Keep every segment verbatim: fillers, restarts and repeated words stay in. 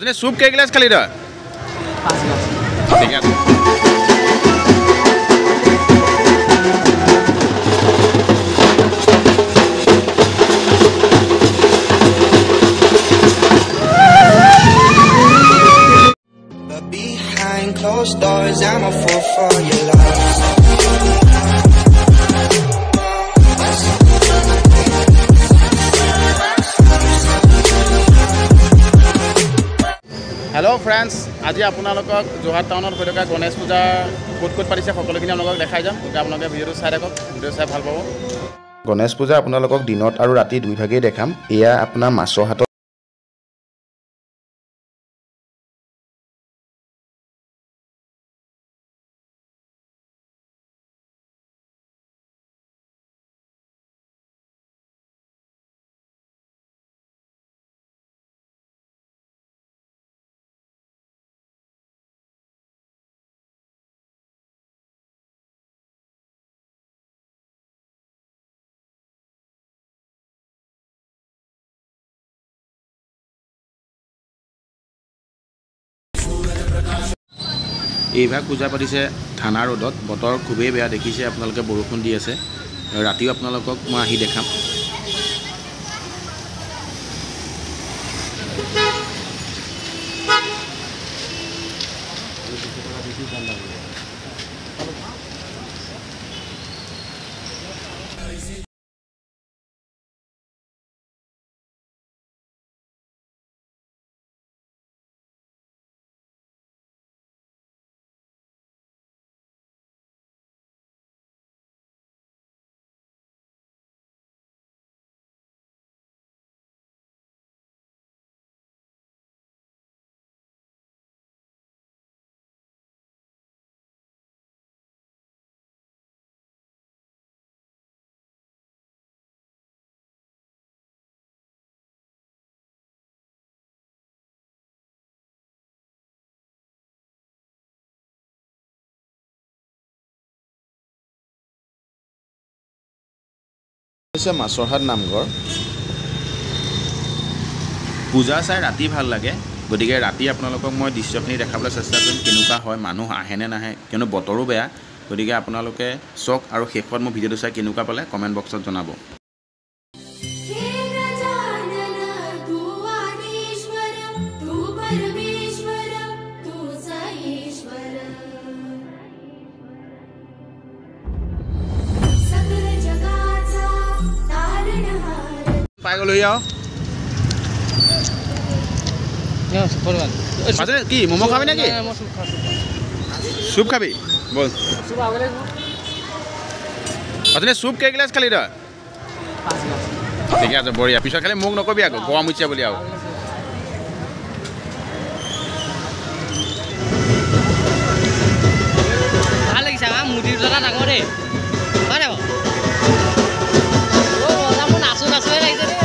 আপুনি চুপ কেই গ্লাছ খালি তই? পাঁচ গ্লাছ। ঠিক আছে। Behind closed doors, I'm a fool for your love. Hello' friends, আজি আপোনালোকক যোৰহাট টাউনত হৈ থকা গণেশ পূজাৰ ক'ত ক'ত পাতিছে সকলোখিনি আপোনালোকক দেখাই যাম। গতিকে আপোনালোকে ভিডিঅ'টো চাই থাকক, ভিডিঅ' চাই ভাল পাব। গণেশ পূজা আপোনালোকক দিনত আৰু ৰাতি দুই ভাগেই দেখাম। এয়া আপোনাৰ মাছৰ হাতত এইভাগ পূজা পাতিছে থানা ৰোডত। বতৰ খুবেই বেয়া, দেখিছে আপোনালোকে বৰষুণ দি আছে। ৰাতিও আপোনালোকক মই আহি দেখাম। হৈছে মাছৰহাট নামঘৰ। পূজা চাই ৰাতি ভাল লাগে, গতিকে ৰাতি আপোনালোকক মই দৃশ্যখিনি দেখাবলৈ চেষ্টা কৰিম কেনেকুৱা হয়, মানুহ আহেনে নাহে, কিয়নো বতৰো বেয়া। গতিকে আপোনালোকে চাওক আৰু শেষত মোৰ ভিডিঅ'টো চাই কেনেকুৱা পালে কমেণ্ট বক্সত জনাব। পাই গ'লো আৰু কি ম'ম' খাবি নেকি? চুপ খাবি বল। আপুনি চুপ কেই গ্লাছ খালি তই? ঠিকে আছে, বঢ়িয়া। পিছত খালি মোক নকবি আকৌ গৰম উঠিছে বুলি আৰু। ভাল লাগিছে আমাৰ মুদিৰ দুটা ডাঙৰ দেই, হয় নাই বাৰু? মোৰ নাচো নাচোৱে লাগিছে দেই।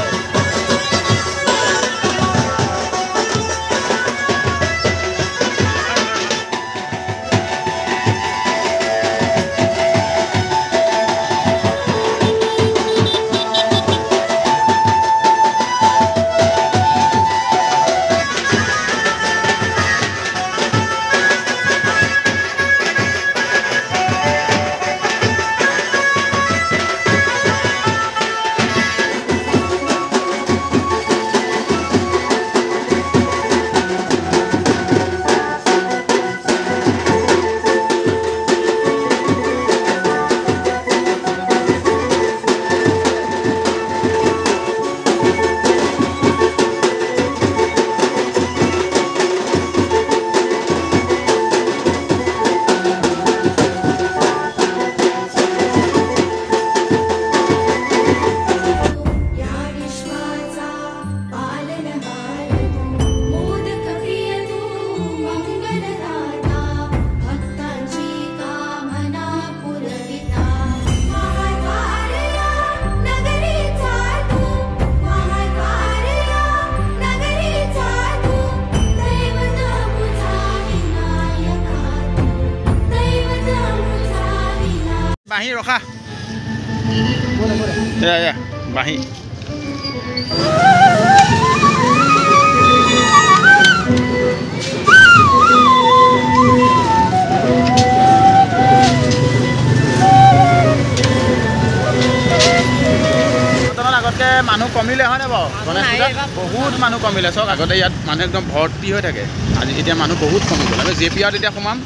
বাঁহী ৰখা, বাঁহী কমিলে হয়নে বাৰু গণেশ পূজা বহুত মানুহ কমিলে চাওক আগতে ইয়াত মানুহ একদম ভৰ্তি হৈ থাকে আজি এতিয়া মানুহ বহুত কমি গ'ল আমি জে পি আৰত এতিয়া সোমাম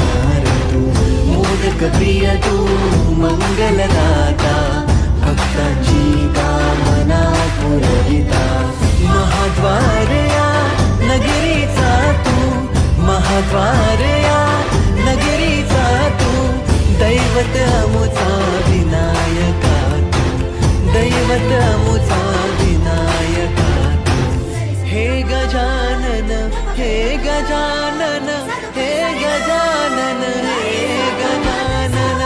मोदक प्रिय तू मंगलदाता भक्तांची कामना पुरविता महाद्वार या नगरीचा तू महाद्वार या नगरीचा तू दैवत अमुचा विनायका तू दैवत अमुचा विनायका तू हे गजानन हे गजानन हे गजानन हे गजानन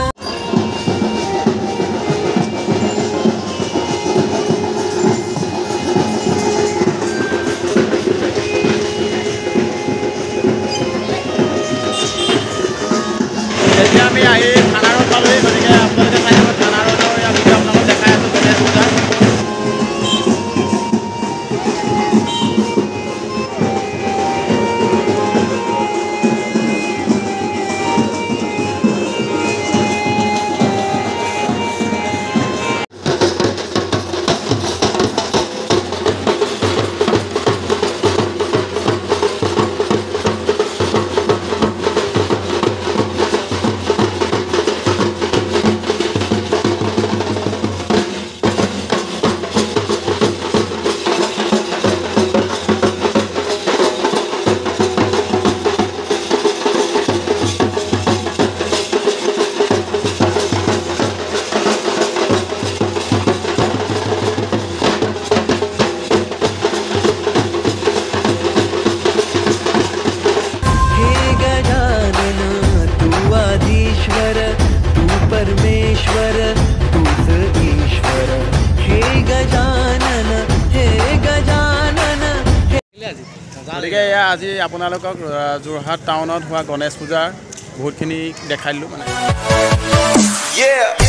এতিয়া আমি আহি থানা ৰোড পালোহি গতিকে আপোনালোকে চাই থাকক থানা ৰোডৰ ইয়াৰ ভিডিঅ' আপোনালোকক দেখাই আছোঁ গণেশ পূজা परमेश्वर तूच ईश्वर हे गजानन हे गजानन গতিকে এয়া আজি আপোনালোকক যোৰহাট টাউনত হোৱা গণেশ পূজাৰ বহুতখিনি দেখাই দিলোঁ মানে Yeah.